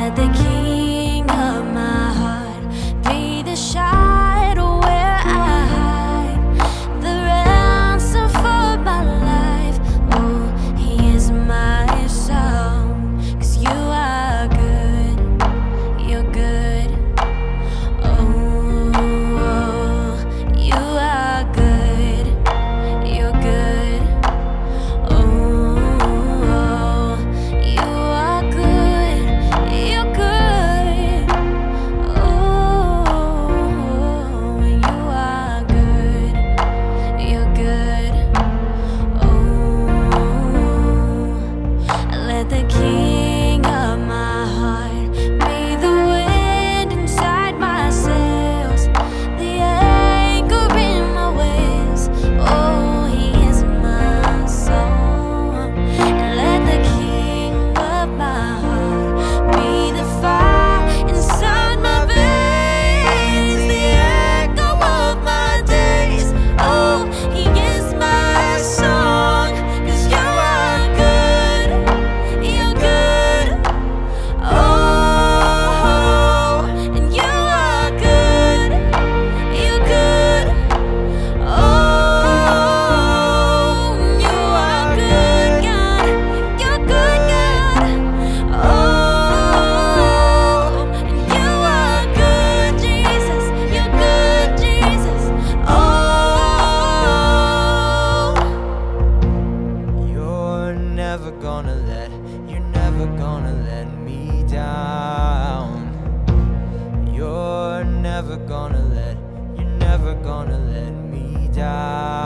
Let the king of my heart be the shadow where I hide, the ransom for my life. Oh, he is my song, 'cause you are good, you're good. Oh, you are good, you're good. Oh, you are good, you're good. Oh, you are good, you're good. Oh, let the king of my heart be the wind inside my sails, the anchor in my waves. Oh, he is my song. And let the king of my heart be the fire inside my veins, the echo of my days. Oh, he is my song, 'cause you are good, you're good. Oh, and you are good, you're good. Oh, you are good, God, you're good, God. Oh, and you are good, Jesus, you're good, Jesus. Oh, You're never gonna let me down. You're never gonna let me down.